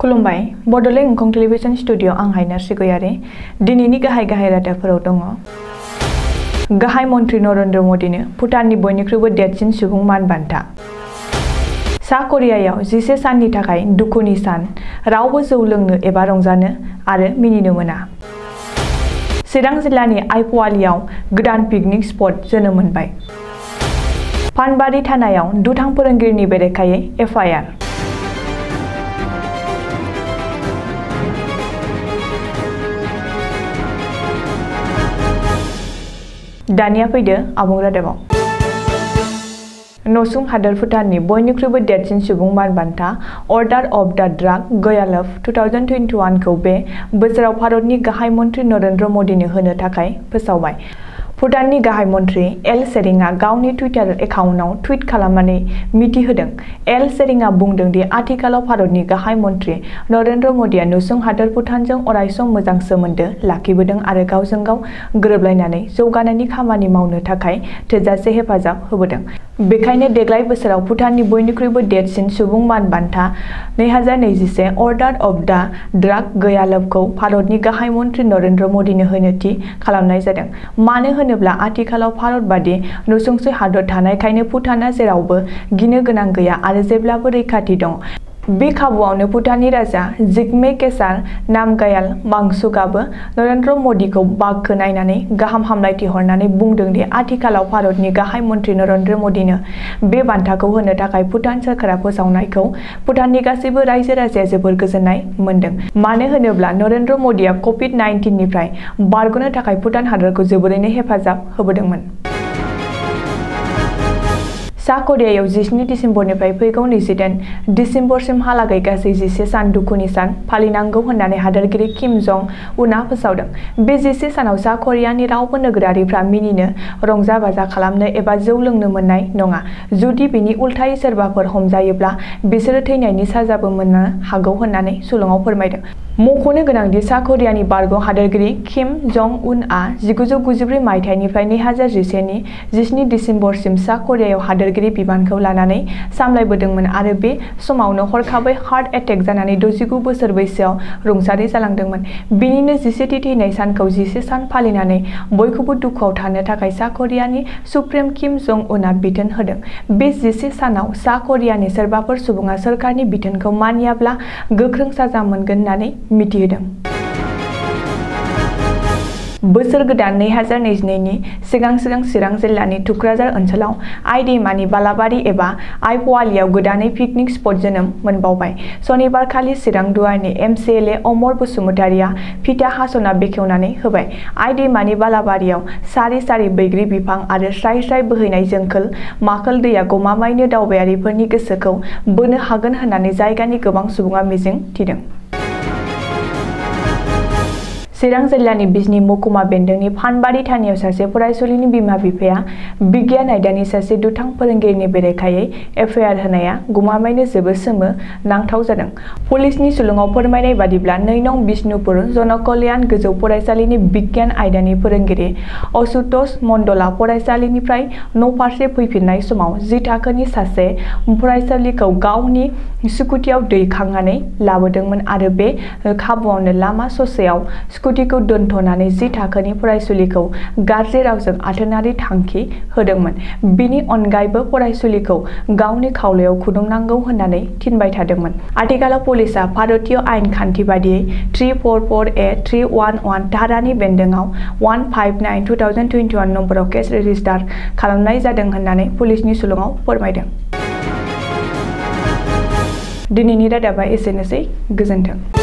खुलुमबाय Bodoland एंखं television studio आं हायनार सिगयारि दिनैनि गाहाय रादाबफोराव दङ। गाहाय मन्त्री नरेन्द्र मोदीनो भुटाननि बयनिख्रुइबो देरसिन सुबुं मान बान्था। सा करियायाव 11 साननि थाखाय दुखुनि सान, रावबो जौ लोंनो एबा रंजानो आरो मिनिनो मोना। चिरां जिल्लानि आइपुवालियाव गोदान पिकनिक स्पट जोनोम मोनबाय। पानबारि थानायाव दुथां फोरोंगिरिनि बेरेखायै एफआइआर। दानिया फैदो आबुं रादाबाव। नसुं हादोर भुटाननि बयनिख्रुइबो देरसिन सुबुं मान बान्था अर्डार अफ द ड्राग गयालभ 2021 खौ बे बोसोराव भारतनि गाहाय मन्त्री नरेन्द्र मोदीनो होनो थाखाय फोसावबाय। भुटाननि गाहाय मन्त्री एल शेरिंआ गावनि टुइटार एकाउन्टआव टुइट खालामनानै मिथिहोदों। एल शेरिंआ बुंदों दि आथिखालाव भारतनि गाहाय मन्त्री नरेन्द्र मोदीआ नसुं हादोर भुटानजों अरायसम मोजां सोमोन्दो लाखिबोदों आरो गावजों गाव गोरोबलायनानै जौगानायनि खामानि मावनो थाखाय थोजासे हेफाजाब होबोदों। बेखायनो देग्लाय बोसोराव भुटाननि बयनिख्रुइबो देरसिन सुबुं मान बान्था 2021 अर्डार अफ द ड्राग गयालभखौ भारतनि गाहाय मन्त्री नरेन्द्र मोदीनो होनो थि खालामनाय जादों। मानो होनोब्ला आथिखालाव भारत बादि नसुंसे हादर थानायखायनो भुटानआ जेरावबो गिनो गोनां गैया आरो जेब्लाबो रैखाथि दं। बे खाबुआवनो भुटाननि राजा जिग्मे केसार नामग्याल वांचुकआबो नरेन्द्र मोदीखौ बाख्नायनानै गाहाम हामलायथि हरनानै बुंदों दि आथिखालाव भारतनि गाहाय मन्त्री नरेन्द्र मोदीनो बे बान्थाखौ होनो थाखाय भुटान सोरखारा फोसावनायखौ भुटाननि गासैबो रायजो राजाया जोबोर गोजोननाय मोनदों। मानो होनोब्ला नरेन्द्र मोदीआ COVID-19 निफ्राय बारग'नो थाखाय भुटान हादरखौ जोबोरैनो हेफाजाब होबोदोंमोन। सा करियायाव 17 दिसेम्बरनिफ्राय फैगौ 21 दिसेम्बरसिमहालागै गासै 11 सान दुखुनि सान फालिनांगौ होननानै हादोरगिरि किम जं उनआ फोसावदों। बे 11 सानाव सा करियानि रावबो नोगोरारिफ्रा मिनिनो, रंजा-बाजा खालामनो एबा जौ लोंनो मोननाय नङा। जुदि बेनि उल्थायै सोरबाफोर हमजायोब्ला बिसोरो थैनायनि साजाबो मोननो हागौ होननानै सुलुङाव फोरमायदों। मख'नो गोनांदि सा करियानि बारग' हादोरगिरि किम जं उनआ 1994 मायथाइनिफ्राय 2011 नि 17 दिसेम्बरसिम सा करियायाव हादोरगिरि बिबानखौ लानानै सामलायबोदोंमोन आरो बे समावनो हरखाबै हार्ट एटेक जानानै 69 बोसोर बैसोआव रुंसारि जालांदोंमोन। बेनिनो 11थि थैनाय सानखौ 11 सान फालिनानै बयखौबो दुखुआव थानो थाखाय सा करियानि सुप्रिम किम जं उनआ बिथोन होदों। बे 11 सानाव सा करियानि सोरबाफोर सुबुङा सोरखारनि बिथोनखौ मानियाब्ला गोख्रों साजा मोनगोन होननानै मिथिहोदों। बोसोर गोदान 2022 नि सिगां चिरां जिल्लानि थुक्राझार ओनसोलाव आइ दैमानि बालाबारि एबा आइपुवालियाव गोदानै पिकनिक स्पट जोनोम मोनबावबाय। सनिबारखालि चिरां दुवारनि MCLA अमर बसुमतारिया फिथा हास'ना बेखेवनानै होबाय। आइ दैमानि बालाबारियाव सारि सारि बैग्रि बिफां आरो स्राय स्राय बोहैनाय जोंखोल माखोल दैया गमामायैनो दावबायारिफोरनि गोसोखौ बोनो हागोन होननानै जायगानि गोबां सुबुङा मिजिं थिदों। चिरां जिल्लानि बिजनी महकुमा बेन्दोंनि फानबारि थानायाव सासे फरायसुलिनि बिमा-बिफाया बिगियान आयदानि सासे दुथां फोरोंगिरिनि बेरेखायै एफआइआर होनाया गमामायैनो जोबोद सोमो नांथाव जादों। पुलिसनि सुलुङाव फोरमायनाय बादिब्ला 2 नं बिष्णुपुर जनकल्याण गोजौ फरायसालिनि बिगियान आयदानि फोरोंगिरि आशुतोष मण्डलआ फरायसालिनिफ्राय न'फारसे फैफिननाय समाव 10 थाखोनि सासे फरायसालिखौ गावनि स्कुटियाव दैखांनानै लाबोदोंमोन आरो बे खाबुआवनो लामा ससेयाव स्कुटिखौ दोनथ'नानै 10 थाखोनि फरायसुलिखौ गाज्रि रावजों आथोनारि थांखि होदोंमोन। बेनि अनगायैबो फरायसुलिखौ गावनि खावलायाव खुदुमनांगौ होननानै थिनबाय थादोंमोन। आथिखालाव पुलिसआ भारतीय आयेन खान्थि बादियै 344A 311 धारानि बेन्दोङाव 159/2021 नम्बराव केस रेजिस्टार खालामनाय जादों होननानै पुलिसनि सुलुङाव फोरमायदों। दिनैनि रादाबा एसेनोसै, गोजोन्थों।